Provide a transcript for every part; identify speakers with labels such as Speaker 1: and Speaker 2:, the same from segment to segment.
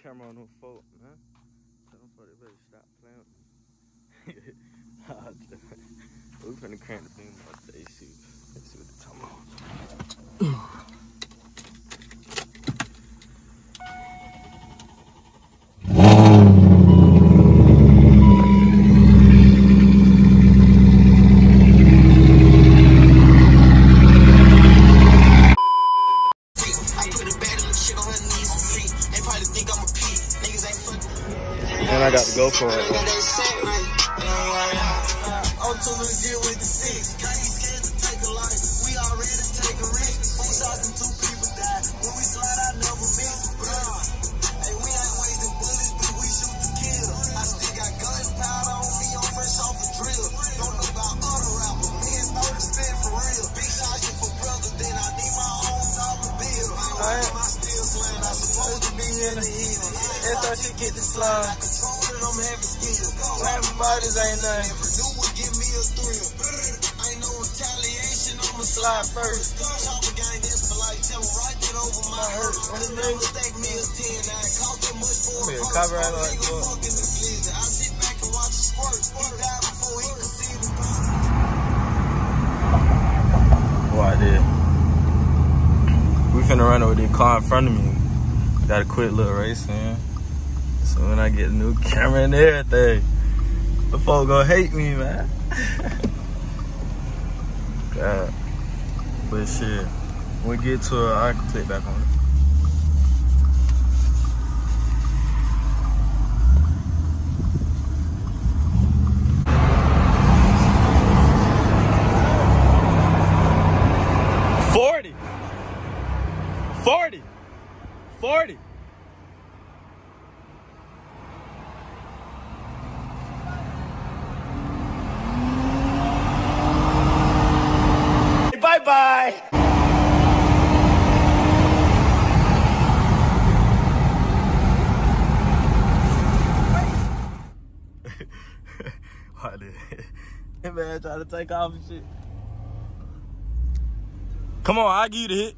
Speaker 1: camera on no folk, man. Tell them they better stop playing with me. We finna crank the beam about the AC. Let's see what they're talking about. And I got to go for it.
Speaker 2: She get the slime. I'm having skill. Rapping bodies ain't nothing. New would give me a thrill. Ain't no retaliation. I'ma slide first. Chopper gang this for like tell me right get over my hurt. The name stack me a 10. I ain't caught that much for a copyright like fucking the blizzard. I sit back and watch it squirt. He died before he could see the
Speaker 1: Oh, I did. We finna run over the car in front of me. Got a quick little race, man. So when I get a new camera and everything, the folk gonna hate me, man. God. But shit, when we get to it, I can click back on it. $40. Bye-bye. Hey man, trying to take off and shit. Come on, I'll give you the hit.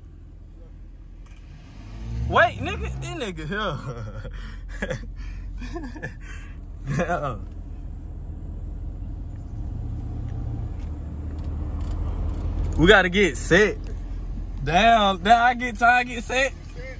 Speaker 1: Wait, nigga, this nigga here. Damn. We gotta get set. Damn, I get time to get set.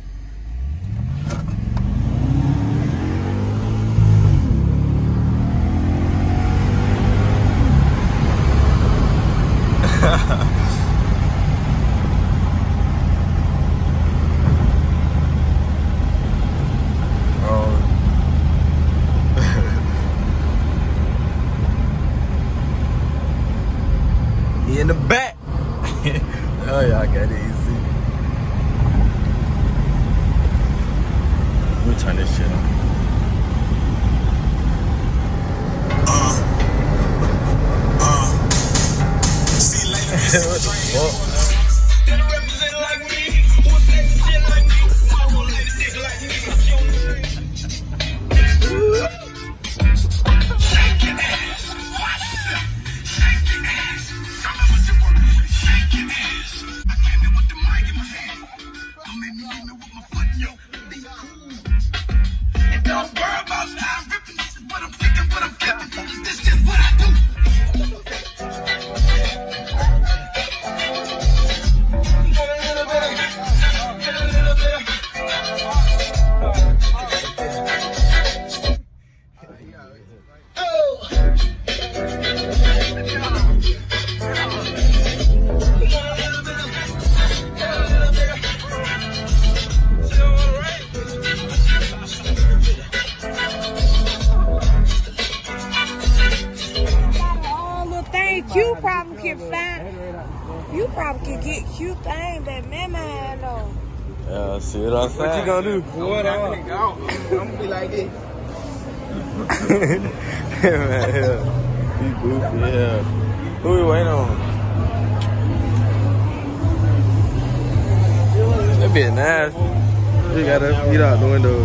Speaker 1: In the back. Oh yeah, I got it easy. Let me turn this shit on. What the fuck?
Speaker 3: You probably can find. You probably can get cute thing that man though.
Speaker 1: Yeah, see what I'm saying.
Speaker 2: What you gonna do? What I'm gonna be like this.
Speaker 1: Yeah, man, yeah. You goofy, yeah. Who we waiting on? That be nasty. You gotta get out the window.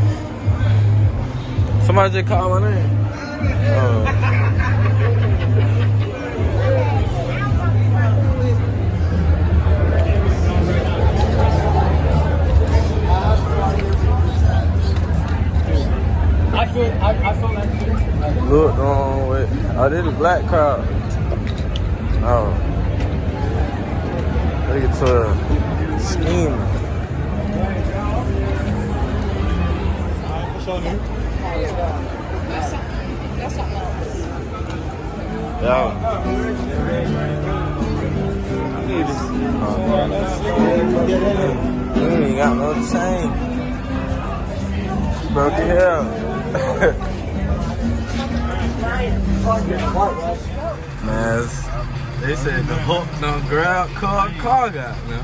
Speaker 1: Somebody just called my name. Oh. look the wrong way. Oh, this is black crowd. Oh. Look at the scheme. Yeah. You ain't got no chain. Broke your hair. Man, they said the hook done grab car got, man.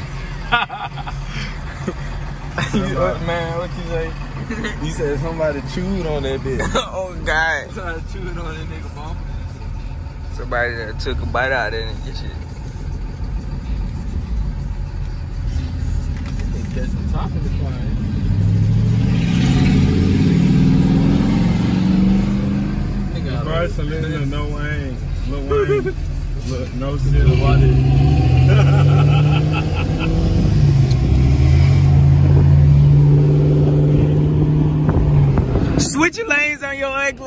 Speaker 1: Man, what you say? You said somebody chewed on that bitch.
Speaker 2: Oh, God.
Speaker 1: Somebody chewed on that nigga bumper.
Speaker 2: Somebody that took a bite out of it and get shit.
Speaker 1: They catch the top of the plane.
Speaker 4: Bryson listening to No Wayne. Lil Wayne. Look, no shit about it.
Speaker 2: Switch your lanes on your ugly.
Speaker 4: I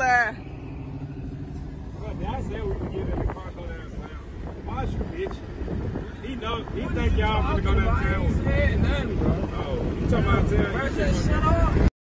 Speaker 4: said we can get in the car, go downtown. Why is you bitch? He think y'all gonna go downtown. Oh, you talking about town? Shut up.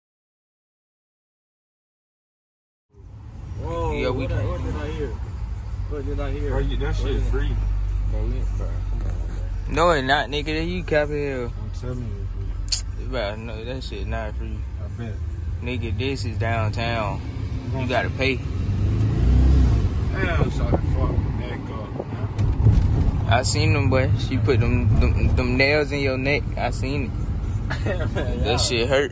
Speaker 4: Whoa,
Speaker 2: Yeah, we
Speaker 4: what did I hear? What did I hear?
Speaker 1: Bro, that shit free.
Speaker 4: Bro, come on, man.
Speaker 2: No, it's not, nigga. You copy here.
Speaker 4: I'm telling you,
Speaker 2: Bro, no, that shit not free.
Speaker 4: I bet.
Speaker 2: Nigga, this is downtown. You gotta pay.
Speaker 4: Damn, shot the fuck that car.
Speaker 2: I seen them, boy. She put them nails in your neck. I seen it. That shit hurt.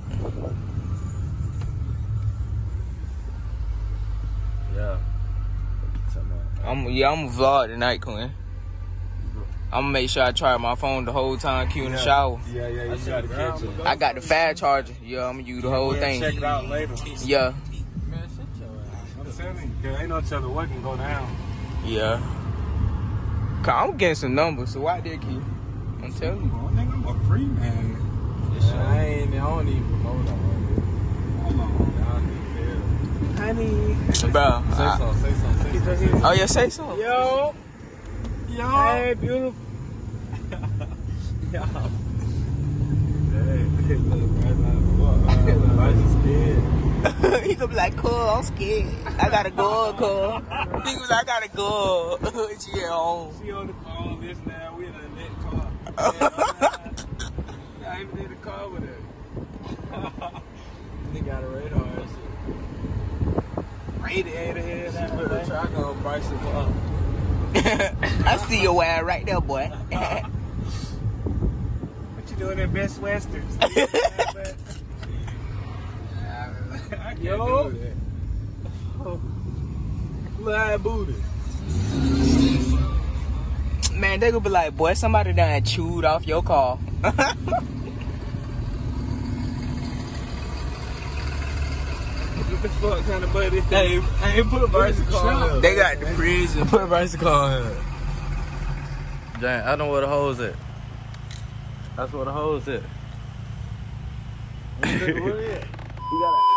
Speaker 1: Yeah.
Speaker 2: I'm gonna vlog tonight, Quinn. I'm gonna make sure I charge my phone the whole time Q in the shower.
Speaker 4: Yeah, you gotta catch it.
Speaker 2: I got the fast charger. Yeah, I'm gonna use the whole thing.
Speaker 4: Check it out later.
Speaker 2: Yeah,
Speaker 4: Man, shut your ass. I'm telling you, cause ain't no telling what can go down.
Speaker 2: yeah. Cause I'm getting some numbers, so why did Q? I'm telling you.
Speaker 4: Oh, nigga, I'm a free man.
Speaker 1: I don't even promote on
Speaker 4: Hold on, y'all need
Speaker 2: Honey.
Speaker 1: it.
Speaker 2: Bro.
Speaker 1: Say something.
Speaker 2: Oh, yeah, say something.
Speaker 4: Yo. Hey, beautiful. Yo. Hey, look, Bryce scared.
Speaker 2: He gonna be like, cool, I'm scared. I gotta go, cool. He was like, I gotta go. She at home.
Speaker 4: She on the phone, this now, we in a lit car. Not even in the car with her.
Speaker 1: They got a radar and shit.
Speaker 4: Radiator
Speaker 1: She put the track on Bryson car.
Speaker 2: I see your ass right there, boy.
Speaker 4: What you doing in Best Westerns? I can't
Speaker 1: Yo.
Speaker 4: do that.
Speaker 1: Little booty.
Speaker 2: Man, they gonna be like, boy, somebody done chewed off your car.
Speaker 4: What the fuck kind of buddy?
Speaker 1: Hey, put Bryson car.
Speaker 2: They got the prison.
Speaker 1: Put Bryson car in. Dang, I know where the hoes at. That's where the hoes at.
Speaker 4: What is it?
Speaker 2: You gotta